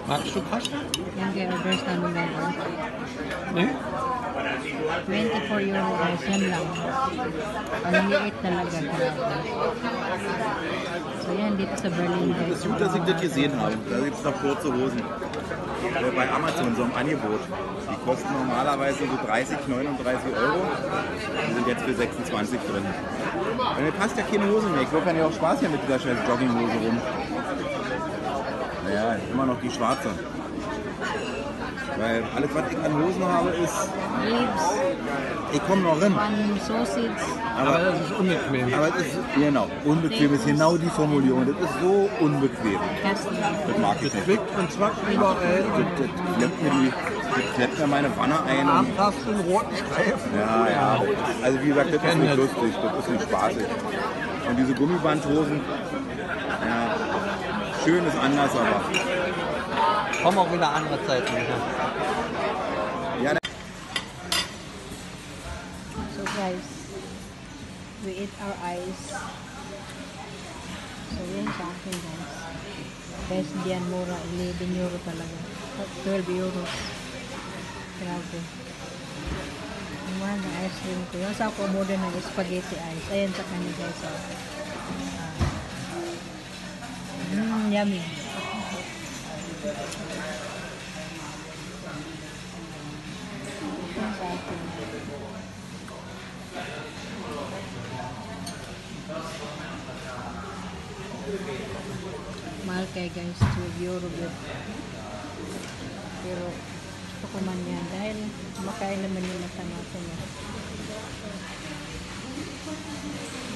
Magst du Pasta? Yan kaya orders namin ngayon. Nee? 24 euro guys, yan lang. Ang liit talaga, grabe. So yan, dito sa Berlin guys. Das ist gut, dass ich das gesehen habe. Da gibt es noch kurze Hosen. Bei Amazon so im Angebot. Die kosten normalerweise so 30, 39 Euro. Die sind jetzt für 26 drin. Mir passt ja keine Hose mehr. Ich glaube, ja auch Spaß hier mit dieser scheiß Jogginghose rum. Naja, immer noch die schwarze. Weil alles, was ich an Hosen habe, ist... Liebs, Ich komme noch rein. man Sausage. Aber das ist unbequem. Aber es ist, genau, unbequem ist genau die Formulierung. Das ist so unbequem. Kästchen. Das mag ich Das nicht. zwickt und zwackt überall. Das klemmt mir meine Wanne ein. Arm hast du einen roten Streifen. Ja, ja. Also wie gesagt, das ist kenn nicht das. lustig, das ist nicht spaßig. Und diese Gummibandhosen, ja, schön ist anders, aber Kommen auch wieder andere Zeiten. ja, So guys, we eat our ice. So yun sa akin guys. Guys, diyan mura, 11 euro talaga. 12 euros. Grabe. Ang mura ng ice cream ko. Yung sa ako modern ng spaghetti ice. Ayan sa kanya guys. So, yummy. Yan sa akin. Mahal kaya guys, 12 euro yun. Pero gusto ko man yan dahil makain naman yung mata natin.